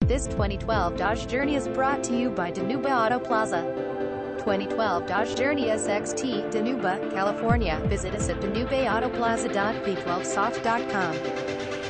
This 2012 Dodge Journey is brought to you by Danuba Auto Plaza. 2012 Dodge Journey SXT, Danuba, California. Visit us at danubaautoplaza.v12soft.com.